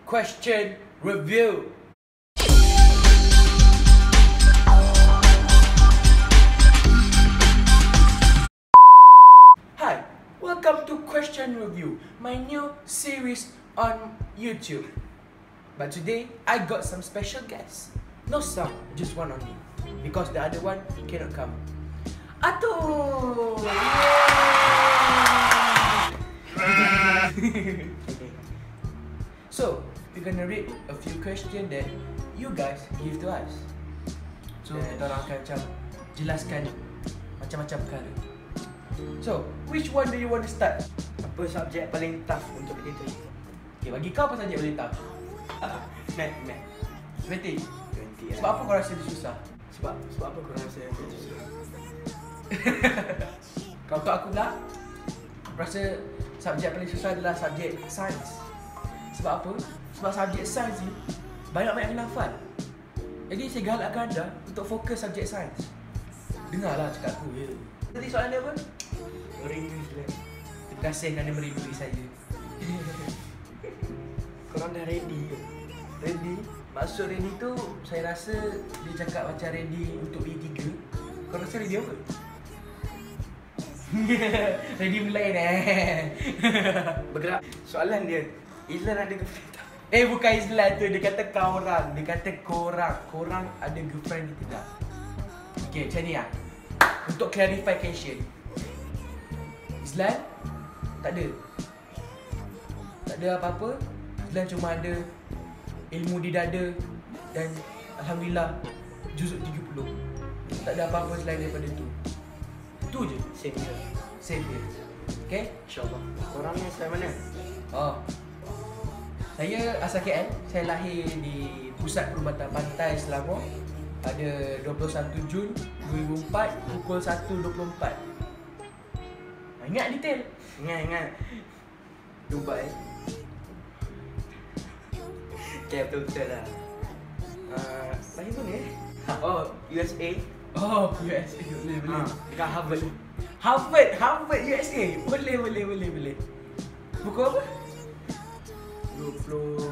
question review. Hi, welcome to question review, my new series on YouTube. But today I got some special guests. No some, just one only, because the other one cannot come. Atul! So, we're gonna read a few questions that you guys give to us. So, kita orang akan macam jelaskan macam-macam perkara. So, which one do you want to start? Apa subjek paling tough untuk kita? Okay, bagi kau apa saja boleh tahu? Math. Matematik. 20. Sebab apa kau rasa dia susah? Sebab apa kau rasa dia susah? Kalau aku pula, aku rasa subjek paling susah adalah subjek sains. Sebab apa? Sebab subjek sains ni banyak-banyak kena hafal. Jadi saya galakkan anda untuk fokus subjek sains. Dengarlah cakap aku ya. Tadi soalan dia apa? Merindu je. Terima kasih kerana merindui saya. Korang dah ready ke? Ready? Maksud ready tu saya rasa dia cakap macam ready untuk B3. Kau rasa ready apa? Ready melain Bergerak. Soalan dia, Izlan ada girlfriend tak? Bukan Islam tu, dia kata kau orang. Dia kata korang ada girlfriend ke tidak? Okay, macam ni lah. Untuk clarification, Islam tak ada. Tak ada apa-apa. Islam cuma ada ilmu di dada dan Alhamdulillah juzuk 30. Tak ada apa-apa selain daripada tu. Tu je. Same dia. Okay? InsyaAllah. Korang ni asal mana? Oh. Saya asal KL. Saya lahir di Pusat Perubatan Pantai Selangor pada 21 Jun 2004 pukul 1.24. Ingat detail? Ingat. Dubai. Okay, betul lah. Lahir tu ni Oh, USA. Oh, USA. Boleh. Dekat Harvard. Harvard USA. Boleh. Pukul apa? 25.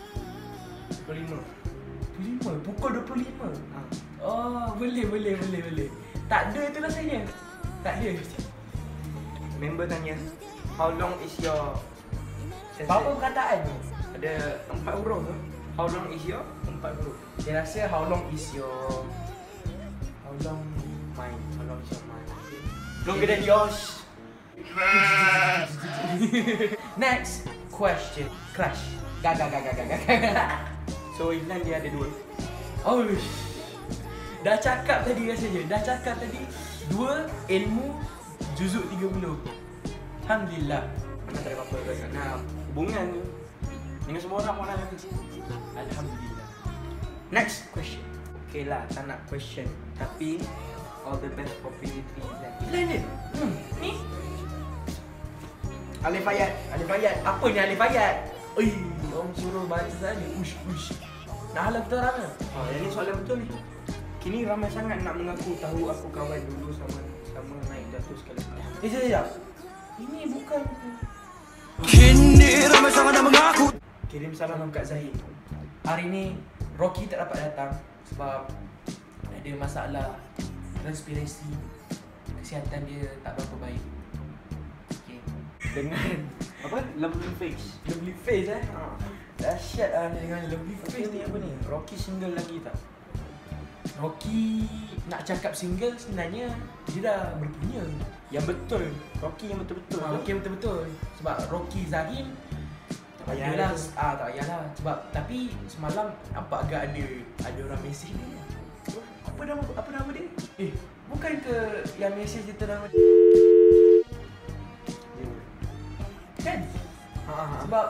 Pukul 25. Oh, boleh. Tak ada tu rasanya. Tak ada. Member tanya, how long is your Apa perkataan tu? Ada 4 huruf tu. How long is your 4 huruf. Saya rasa how long is your Mine. How long is your mind? Longer than yours. Next question. Crush. Gag. So Izlan dia ada 2. Oh, dah cakap tadi rasanya. 2 ilmu juzuk 30. Alhamdulillah. Mana tak ada apa-apa ke nak hubungan tu dengan semua orang pun ada. Alhamdulillah. Next question. Okay lah, tak nak question, tapi all the best for Philip Izlan. Izlan ni? Ni? Alif Ayat. Apa ni Alif Ayat? Orang suruh baca tadi. Ush. Nak halang kita orang ke? Yang ni soalan betul ni. Kini ramai sangat nak mengaku tahu aku kawan dulu sama naik jatuh sekali. Sekejap. Ini bukan. Kini ramai sangat nak mengaku. Kirim salam kat Zahid. Hari ni Rocky tak dapat datang sebab ada masalah respirasi. Kesihatan dia tak berapa baik. Okay. Dengan apa? Lovely face. Lovely face Dahsyat lah dengan lovely face Ni apa ni? Rocky single lagi tak? Rocky nak cakap single sebenarnya dia dah berpunya. Yang betul. Rocky yang betul-betul. Rocky betul-betul. Sebab Rocky Zahim tak payahlah. Tak payahlah. Sebab tapi semalam nampak agak ada orang mesej ni. Apa nama dia? Bukan ke yang mesej dia tu nama dia? Kan? Sebab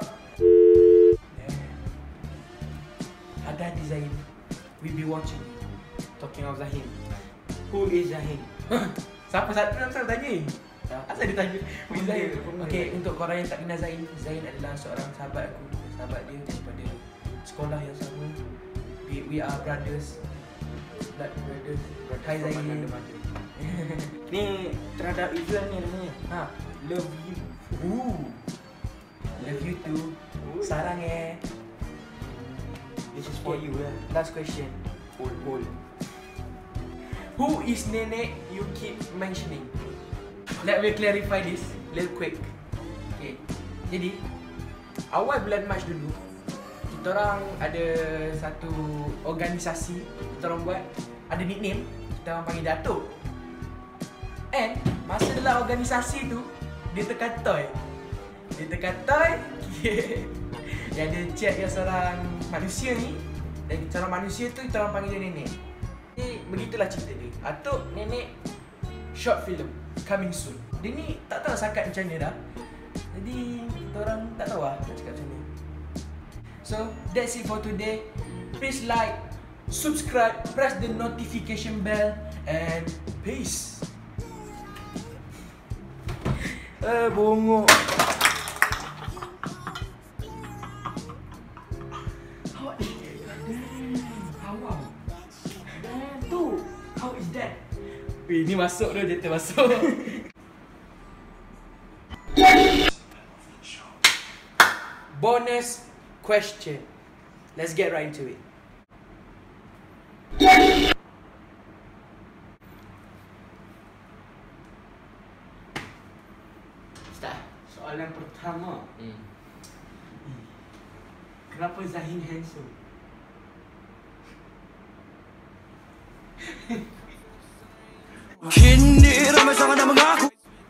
hati-hati Zahim. We be watching. Talking of Zahim. Who is Zahim? Siapa tanya? Asal dia tanya? Zain. Pemula. Okay, untuk korang yang tak kenal Zain, Zain adalah seorang sahabat aku. Sahabat dia daripada sekolah yang sama. We are brothers. Blood brothers. Hai Zain. Ni terhadap Izlan ni rasanya. Love you. Love you too. Sarang This is for you lah. Last question. Hold. Who is nenek you keep mentioning? Let me clarify this little quick. Okay. Jadi awal bulan Mac dulu, kita orang ada satu organisasi, kita orang buat ada nickname, kita orang panggil Datuk. And masa dalam organisasi tu dia terkatoi. Yang dia chat yang seorang manusia ni, dan seorang manusia tu kita orang panggil dia nenek. Jadi begitulah cerita dia. Atuk nenek short film coming soon. Dia ni tak tahu sakat macam mana dah. Jadi kita orang tak tahu lah nak cakap macam mana. So that's it for today. Please like, subscribe, press the notification bell, and peace. Bongok. How is that? Weh, ni masuk tu, dia termasuk. Bonus question. Let's get right into it. Start. Soalan pertama. Kenapa Zahin handsome? Kini ramai sangat dah mengaku.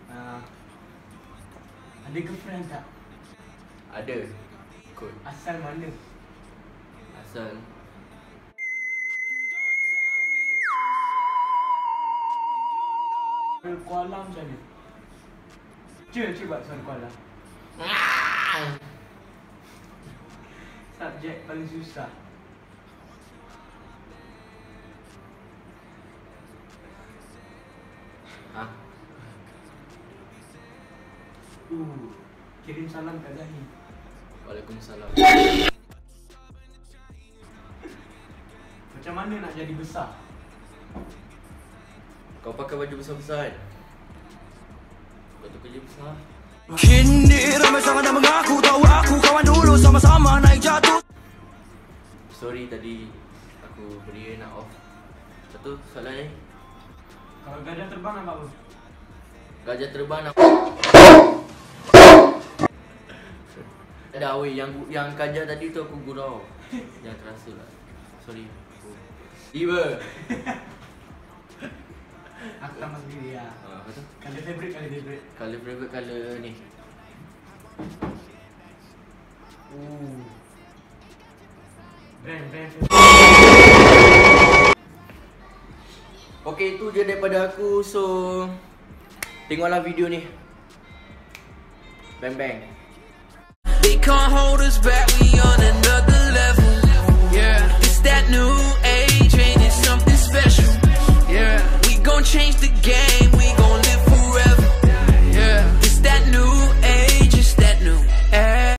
Ada girlfriend tak? Ada. Kot. Asal mana? Asal Soal Kuala macam mana? Cuba soal Kuala. Subjek paling susah. Kirim salam kat Zahin. Waalaikumsalam. Macam mana nak jadi besar? Kau pakai baju besar-besar kan? Kau tu kerja besar. Kini ramai sangat dah mengaku. Tahu aku kawan dulu sama-sama naik jatuh. Sorry tadi aku beri nak off. Satu soalan ni. Kalau gajah terbang nak apa? Gajah terbang nak ada weh, yang gajah tadi tu aku gurau. Yang terasa lah. Sorry. Tiba. Aku tambah sendiri lah. Apa tu? Colour favorite. Colour favorite colour ni. Brand. Okay, itu je daripada aku. So tengoklah video ni. Bang. They can't hold us back, we on another level. Yeah, it's that new